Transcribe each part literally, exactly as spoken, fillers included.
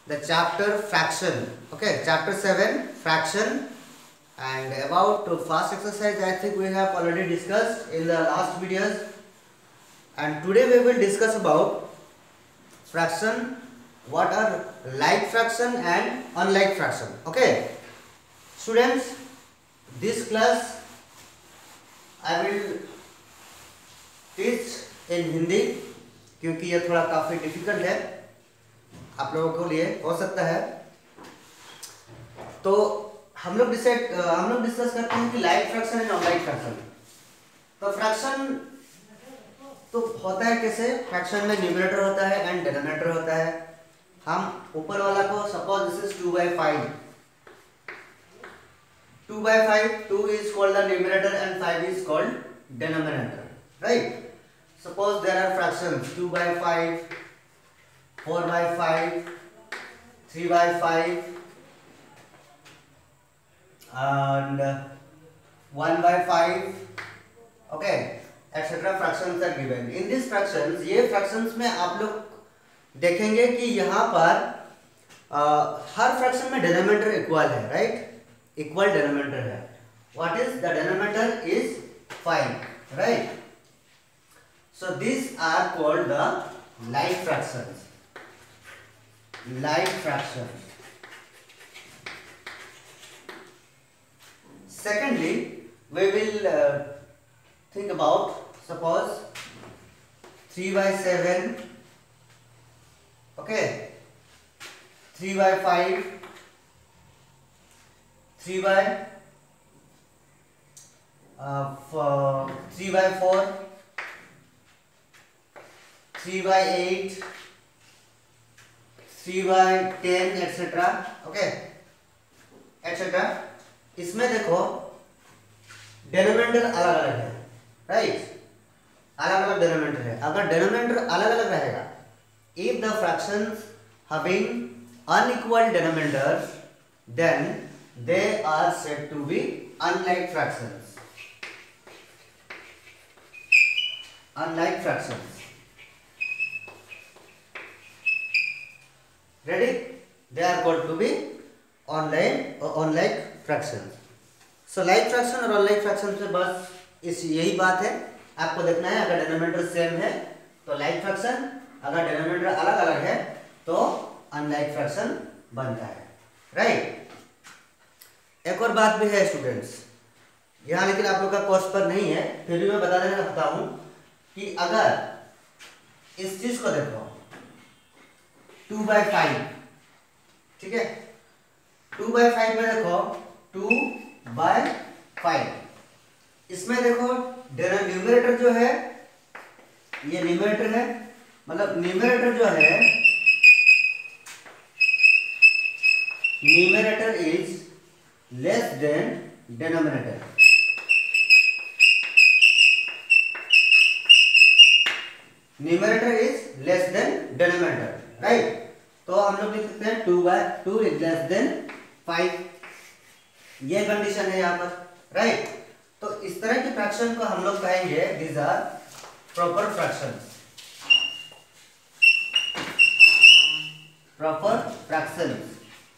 the chapter fraction. Okay, chapter seven fraction. And about to fast exercise, I think we have already discussed in the last videos. And today we will discuss about fraction. What are like fraction and unlike fraction? Okay, students, this class I will teach in Hindi क्योंकि ये थोड़ा काफी difficult है आप लोगों के लिए हो सकता है। तो हम लोग डिसाइड हम लोग डिस्कस करते हैं कि like fraction and unlike fraction. तो फ्रैक्शन तो होता है कैसे, फ्रैक्शन में न्यूमरेटर होता है एंड डिनोमिनेटर होता है। हम ऊपर वाला को suppose this is two by five, two by five, two is called the numerator and five is called denominator, right. Suppose there are fractions two by five, four by five, three by five, and one by five. Okay, et cetera. Fractions are given. In these fractions, ये fractions में आप लोग देखेंगे कि यहाँ पर uh, हर fraction में denominator equal है, right? Equal denominator है. What is the denominator is five, right? So these are called the like fractions. Like fractions. Secondly, we will uh, think about suppose three by seven. Okay. three by five. three by uh, four, three by four. three by eight, three by ten, et cetera. Okay, et cetera. इसमें देखो denominator अलग अलग है, right? अलग अलग denominator है। अगर denominator अलग अलग रहेगा, if the fractions having unequal denominators, then they are said to be unlike fractions. Unlike fractions. Ready? They are called to be unlike or unlike fractions. So like fraction और unlike fraction से बस इस यही बात है, आपको देखना है अगर डिनोमिनेटर सेम है तो like fraction, अगर डिनोमिनेटर अलग अलग है तो unlike fraction बनता है, राइट? एक और बात भी है स्टूडेंट्स, यहाँ लेकिन आप लोग का कोर्स पर नहीं है, फिर भी मैं बता देना चाहता हूँ कि अगर इस चीज को देखो टू बाई फाइव, ठीक है, टू बाई फाइव में देखो टू बाई फाइव, इसमें देखो न्यूमरेटर जो है ये न्यूमरेटर है, मतलब न्यूमरेटर जो है numerator is less than denominator. Numerator is less than denominator, right? तो हम लोग लिख सकते हैं two by two is less than five, ये कंडीशन है यहाँ पर, राइट? तो इस तरह की फ्रैक्शन को हम लोग कहेंगे these are proper fractions. Proper fractions,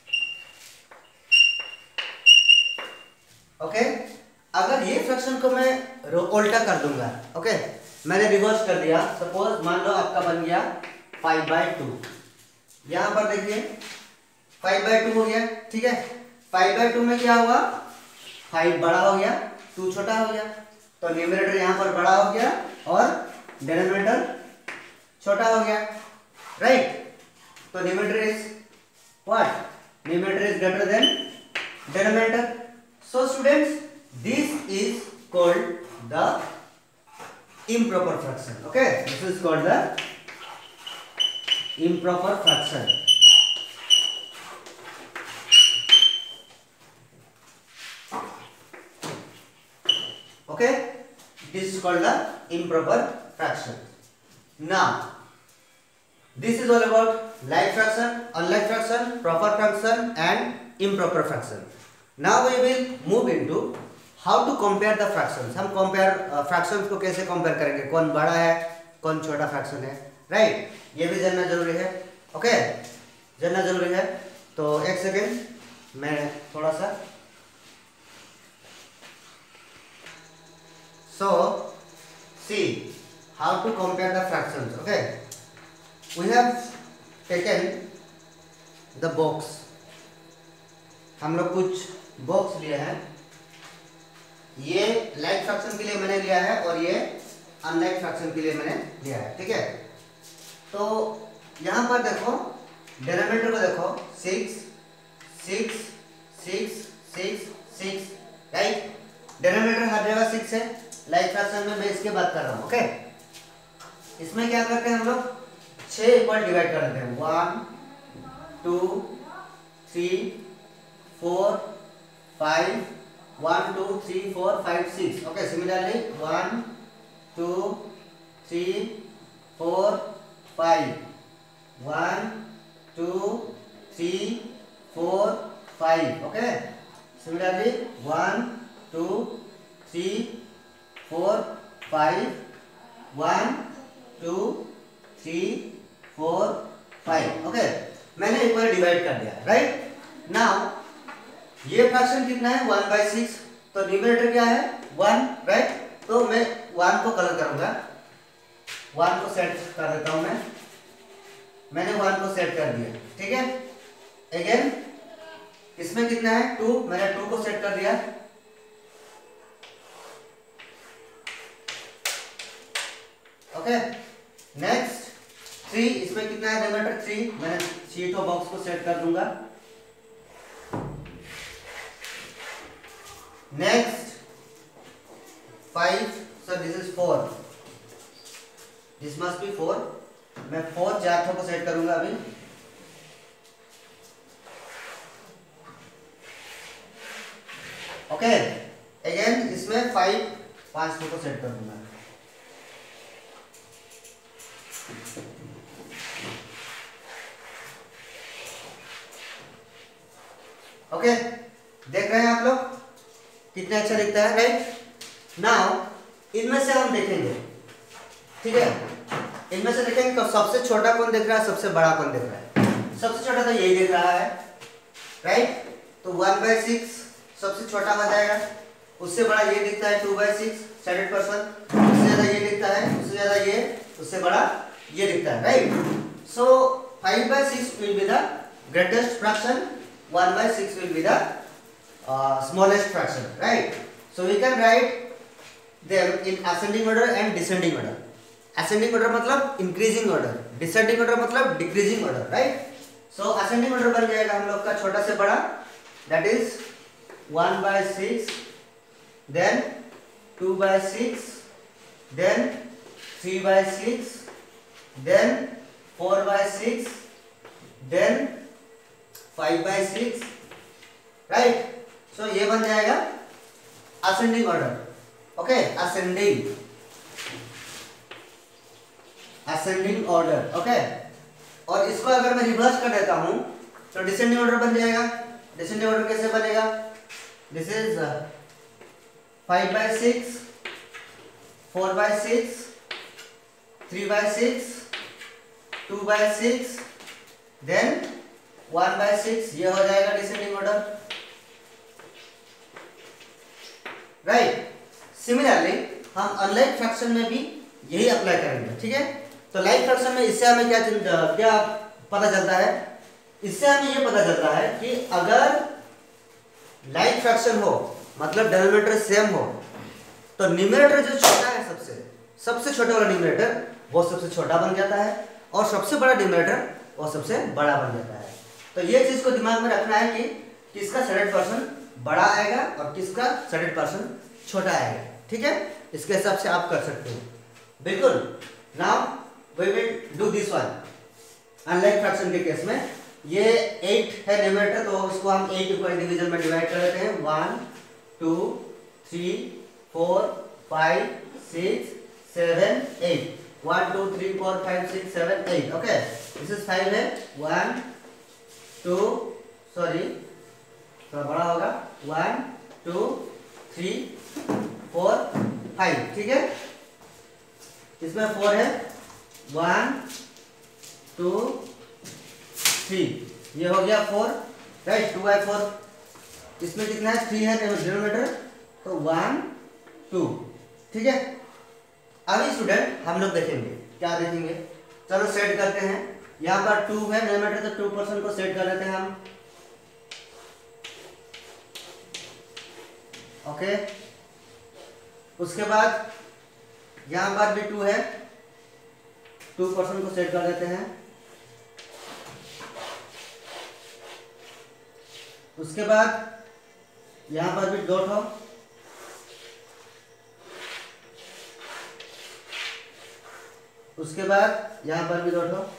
okay. अगर ये फ्रैक्शन को मैं उल्टा कर दूंगा, ओके, मैंने रिवर्स कर दिया, सपोज मान लो आपका बन गया फाइव बाई टू, यहां पर देखिए फाइव बाई टू हो गया, ठीक है। फाइव बाई टू में क्या हुआ, फाइव बड़ा हो गया, टू छोटा हो गया, तो न्यूमरेटर यहां पर बड़ा हो गया और डिनोमिनेटर छोटा हो गया, राइट? तो numerator is what, numerator is greater than denominator. So students, this is called the improper fraction. Okay, this is called the improper fraction. Okay, this is called the improper fraction. Now this is all about like fraction, unlike fraction, proper fraction and improper fraction. Now we will move into how to compare the fractions. हम compare fractions को कैसे compare करेंगे, कौन बड़ा है कौन छोटा fraction है, राइट? ये भी जानना जरूरी है, ओके। जानना जरूरी है। तो एक सेकेंड मैं थोड़ा सा, so see how to compare the fractions. Okay, we have taken the box, हम लोग कुछ बॉक्स लिए हैं। ये लाइक फ्रैक्शन के लिए मैंने लिया है और ये अनलाइक फ्रैक्शन के लिए मैंने लिया है, ठीक है। तो यहाँ पर देखो, डिनोमिनेटर को देखो, six six six six six, right. Denominator हर जगह सिक्स है। लाइक फ्रैक्शन में मैं इसके बात कर रहा हूँ। ओके, इसमें क्या करते हैं हम लोग, छः इक्वल डिवाइड कर देते हैं, one two three four five, one two three four five six. Okay, similarly one two three four five, one two three four five. Okay, similarly one two three four five, one two three four five. Okay, मैंने एक बार divide कर दिया, right. Now ये fraction कितना है, one by six, तो numerator क्या है, वन, राइट। तो मैं वन को कलर करूंगा, वन को सेट कर देता हूं मैं मैंने वन को सेट कर दिया, ठीक है। अगेन इसमें कितना है, टू, मैंने टू को सेट कर दिया। ओके, नेक्स्ट थ्री, इसमें कितना है न्यूमरेटर, थ्री, मैंने शीट ऑफ बॉक्स को सेट कर दूंगा। Next five, so this is four, this must be four, मैं फोर चार को सेट करूंगा अभी। ओके, अगेन इसमें फाइव पांच को सेट कर दूंगा। ओके, देख रहे हैं आप लोग कितना अच्छा दिखता है, राइट। नाउ इनमें से हम देखेंगे, ठीक है, इनमें से देखेंगे तो सबसे छोटा कौन दिख रहा है, सबसे बड़ा कौन दिख रहा है। सबसे छोटा तो यही दिख रहा है, राइट। तो वन बाई सिक्स सबसे छोटा बन जाएगा, उससे बड़ा ये दिखता है two by six, seventy percent, उससे ज्यादा ये दिखता है, उससे ज्यादा ये, उससे बड़ा ये दिखता है, right. So five by six will be the greatest fraction, one by six will be the smallest fraction, right. So we can write them in ascending order and descending order. Ascending order मतलब increasing order, descending order मतलब decreasing order, right? So ascending order बन जाएगा हम लोग का छोटा से बड़ा, that is one by six, then two by six, then three by six, then four by six, then five by six, right? So ये बन जाएगा ascending order. Okay, ascending ascending order, okay. और इसको अगर मैं रिवर्स कर देता हूं तो डिसेंडिंग ऑर्डर बन जाएगा। डिसेंडिंग ऑर्डर कैसे बनेगा, this is five by six, four by six, three by six, two by six, then one by six, ये हो जाएगा डिसेंडिंग ऑर्डर, राइट। सिमिलरली हम अनलाइक फ्रैक्शन में भी यही अप्लाई करेंगे, ठीक है। तो लाइक फ्रैक्शन में इससे हमें क्या क्या पता चलता है, इससे हमें ये पता चलता है कि अगर लाइक फ्रैक्शन हो मतलब डिनोमिनेटर सेम हो तो न्यूमरेटर जो छोटा है, सबसे सबसे छोटा वाला न्यूमरेटर वो सबसे छोटा बन जाता है और सबसे बड़ा न्यूमरेटर वो सबसे बड़ा बन जाता है। तो ये चीज को दिमाग में रखना है कि किसका सेवेंटी परसेंट बड़ा आएगा और किसका सेवेंटी परसेंट छोटा आएगा, ठीक है। इसके हिसाब से आप कर सकते हो, बिल्कुल। Now we will do this one. Unlike fraction के केस में ये एट है न्यूमरेटर, तो इसको हम एट इक्वल डिवीजन में डिवाइड कर देते हैं, one two three four five six seven eight, one two three four five six seven eight, okay. This is five है, वन टू सॉरी थोड़ा बड़ा होगा, one two three four five, ठीक है। इसमें फोर है, वन टू थ्री, ये हो गया four, right, two by four, इसमें कितना है, थ्री है डिनोमिनेटर, तो वन टू, ठीक है। अभी स्टूडेंट हम लोग देखेंगे, क्या देखेंगे, चलो सेट करते हैं, यहाँ पर टू है डिनोमिनेटर, तो टू परसेंट को सेट कर लेते हैं हम, ओके। उसके बाद यहाँ पर भी टू है, टू परसेंट को सेट कर देते हैं, उसके बाद यहाँ पर भी दो ठो, उसके बाद यहाँ पर भी दो ठो,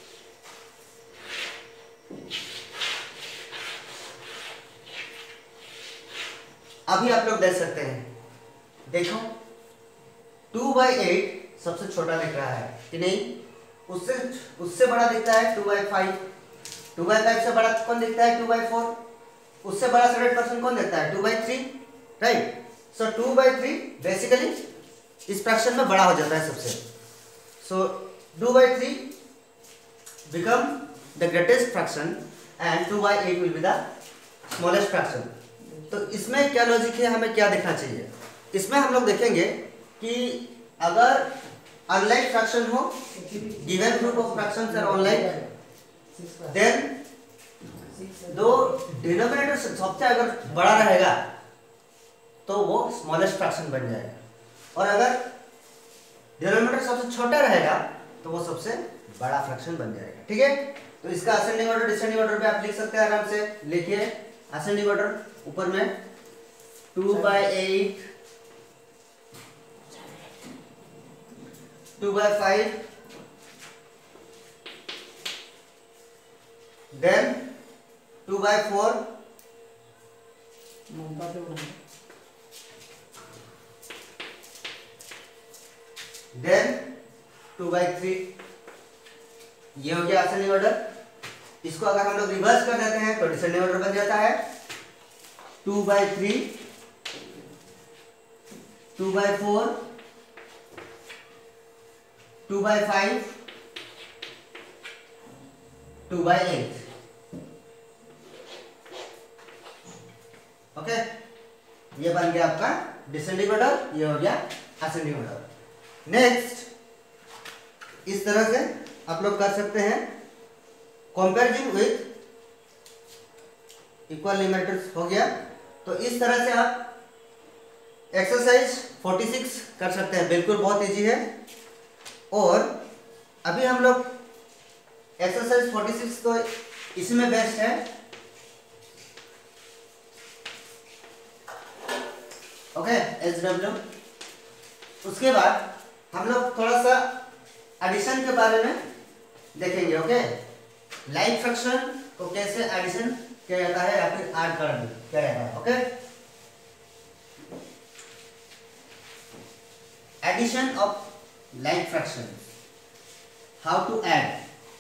अभी आप लोग देख सकते हैं, देखो टू बाई एट सबसे छोटा दिख रहा है कि नहीं, उससे उससे बड़ा दिखता है two by five, two by five से बड़ा कौन दिखता है, टू बाई फोर, उससे बड़ा हंड्रेड परसेंट कौन दिखता है, two by three, right. So two by three basically इस फ्रैक्शन में बड़ा हो जाता है सबसे, so two by three become the greatest fraction and two by eight will be the smallest fraction. तो इसमें क्या लॉजिक है, हमें क्या देखना चाहिए, इसमें हम लोग देखेंगे कि अगर अनलाइक फ्रैक्शन हो, given group of fractions are unlike, then दो डिनोमिनेटर सबसे अगर बड़ा रहेगा तो वो स्मॉलेस्ट फ्रैक्शन बन जाएगा, और अगर डिनोमिनेटर सबसे छोटा रहेगा तो वो सबसे बड़ा फ्रैक्शन बन जाएगा, ठीक है। तो इसका असेंडिंग ऑर्डर डिसेंडिंग ऑर्डर पे आप लिख सकते हैं आराम से, लिखिए असेंडिंग ऑर्डर ऊपर में two by eight, two by five, then two by four, then two by three, ये हो गया असेंडिंग ऑर्डर। इसको अगर हम लोग रिवर्स कर देते हैं तो डिसेंडिंग ऑर्डर बन जाता है two by three, two by four, two by five, two by eight, okay. ये बन गया आपका डिसेंडिंग ऑर्डर, ये हो गया असेंडिंग ऑर्डर। नेक्स्ट इस तरह से आप लोग कर सकते हैं, कंपेरिजन विथ इक्वल लिमिटर्स हो गया। तो इस तरह से आप एक्सरसाइज छियालीस कर सकते हैं, बिल्कुल बहुत इजी है। और अभी हम लोग एक्सरसाइज छियालीस तो इसमें बेस्ट है, ओके, एस डब्ल्यू। उसके बाद हम लोग थोड़ा सा एडिशन के बारे में देखेंगे, ओके। लाइक फ्रैक्शन को कैसे एडिशन किया जाता है या फिर ऐड कर किया जाता है, okay. Addition of like fraction, how to add,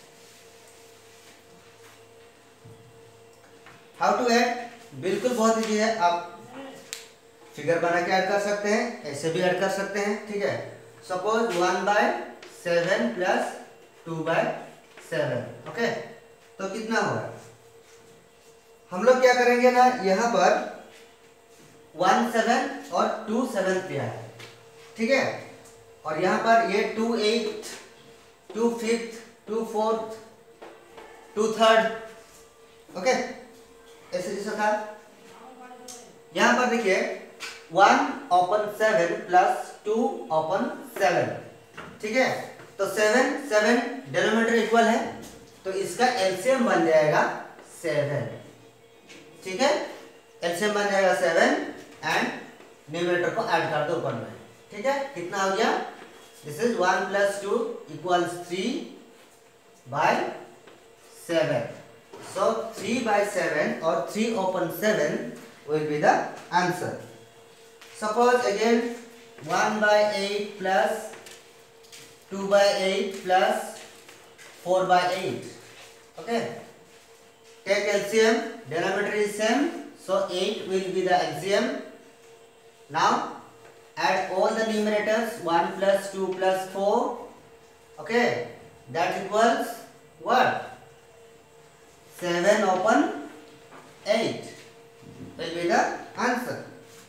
how to add बिल्कुल बहुत इजी है। आप फिगर बना के ऐड कर सकते हैं, ऐसे भी ऐड कर सकते हैं, ठीक है। Suppose one by seven plus two by seven, okay. तो कितना होगा, हम लोग क्या करेंगे ना, यहाँ पर वन सेवन और टू सेवन दिया है, ठीक है। और यहाँ पर ये two eight, two fifth, two fourth, two third, okay, ऐसे जैसा था। यहाँ पर देखिए one upon seven plus two upon seven, ठीक है। तो सेवन सेवन डिनोमिनेटर इक्वल है, तो इसका एलसीएम बन जाएगा सेवन, ठीक है। एलसीएम बन जाएगा सेवन एंड न्यूमरेटर को ऐड कर दो ऊपर में, ठीक है। कितना हो गया, this is one plus two equals three by seven, so three by seven और three upon seven will be the answer. Suppose again one by eight plus two by eight plus four by eight. Okay. Take L C M. Denominator is same, so eight will be the L C M. Now add all the numerators. One plus two plus four. Okay. That equals what? Seven upon eight will be the answer.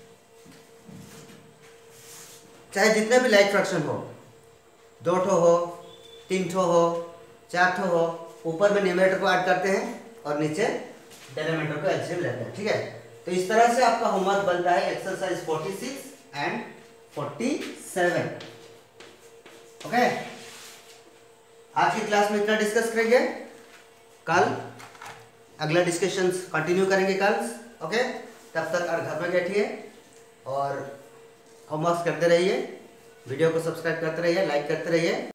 चाहे जितने भी like fraction हो, दो ठो हो, तीन ठो हो, चार ठो हो, ऊपर में न्यूमरेटर को ऐड करते हैं और नीचे डिनोमिनेटर को एलसीएम लेते हैं। ठीक है, तो इस तरह से आपका होमवर्क बनता है exercise forty six and forty seven. Okay, आज की क्लास में इतना डिस्कस करेंगे, कल अगला डिस्कशन कंटिन्यू करेंगे कल। ओके, तब तक घर में बैठिए और होमवर्क करते रहिए, वीडियो को सब्सक्राइब करते रहिए, लाइक करते रहिए।